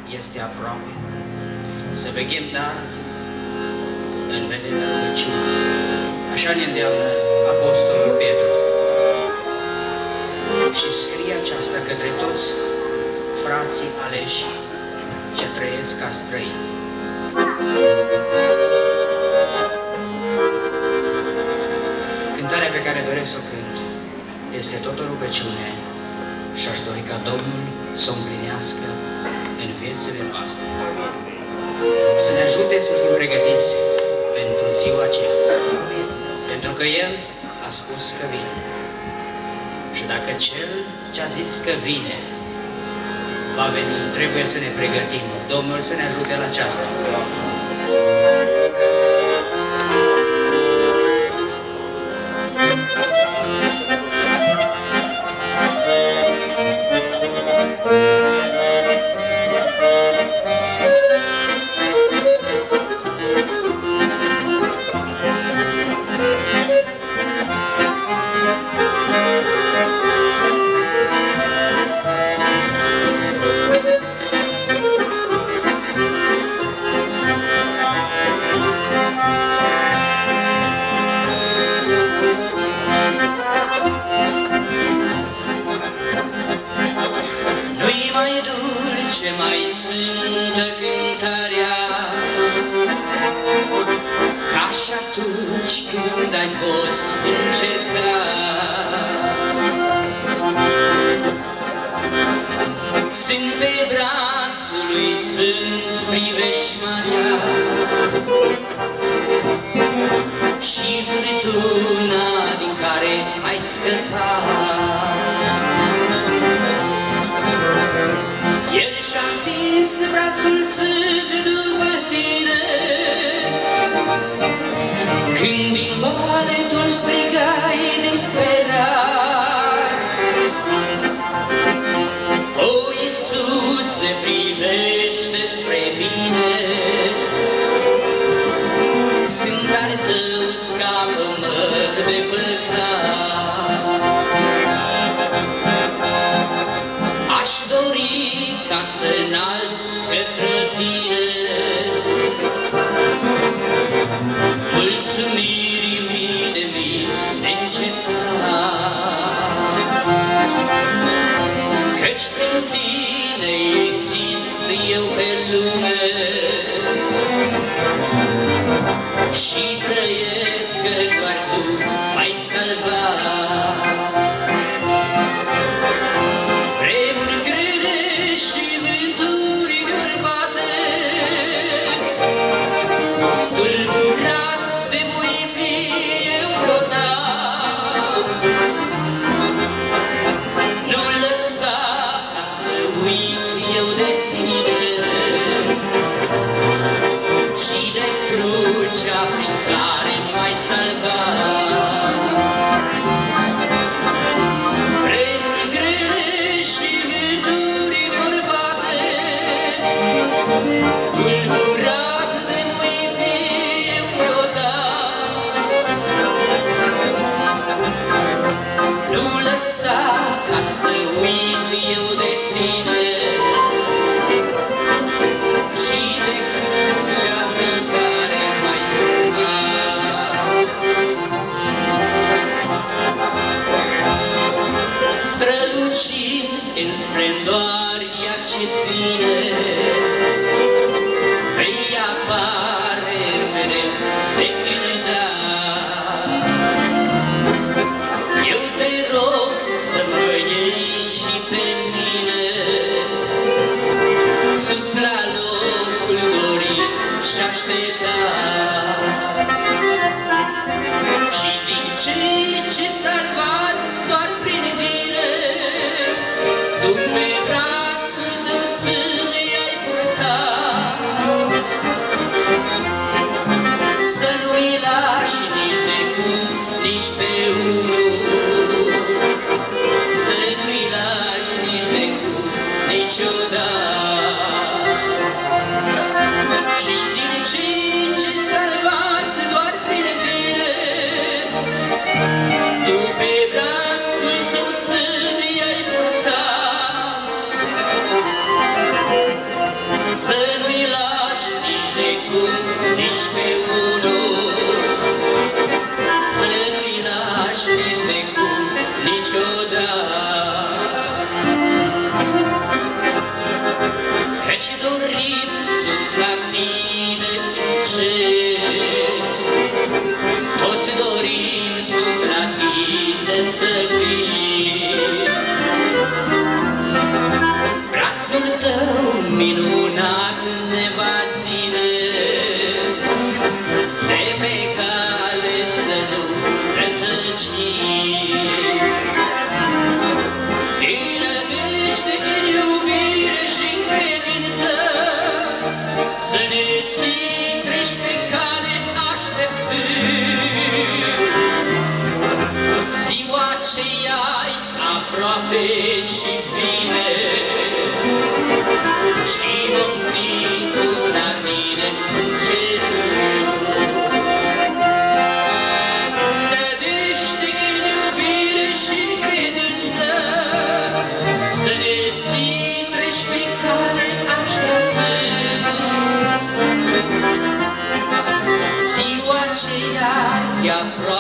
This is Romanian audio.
este aproape. Să veghem, dar în vederea rugăciunii. Așa ne îndeamnă Apostolul Petru. Și scrie aceasta către toți frații aleși ce trăiesc ca străini. Cântarea pe care doresc să o cânt este tot o rugăciune și aș dori ca Domnul să o împlinească în viețile noastre. Să ne ajute să fim pregătiți pentru ziua aceea. Pentru că El a spus că vine. Și dacă Cel ce-a zis că vine va veni, trebuie să ne pregătim. Domnul să ne ajute la aceasta. Mai sfântă cântarea, ca și atunci când ai fost încercat. Stând pe brațul lui Sfânt privești Maria și furtuna din care ai scăpat. El și-a întins brațul sfânt după tine, când din vale tu strigai disperat. O, Iisuse, privește spre mine, sunt al tău, scapă-mă de păcat. Aș dori ca să înalți către tine mulțumiri mii de neîncetat, căci prin tine exist eu pe lume și trăiesc căci doar tu m-ai salvat. Tu pe brațul tău sân i-ai minunat ne va ține de pe cale să nu rătăcim. Din nădejde, în iubire și în credință, să ne ții trești pe cale așteptând. Ziua aceea-i aproape și vine, și vom fi sus la tine în cerul. Nădejde, în iubire și în credință, să ne ții trești pe cale așteptând. Ziua aceea e aproape